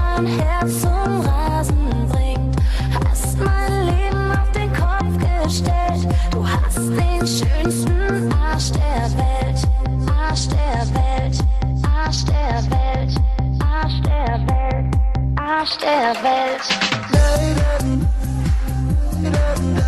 mein Herz zum Rasen bringt. Hast mein Leben auf den Kopf gestellt. Du hast den schönsten Arsch der Welt. Arsch der Welt, Arsch der Welt, Arsch der Welt, Arsch der Welt.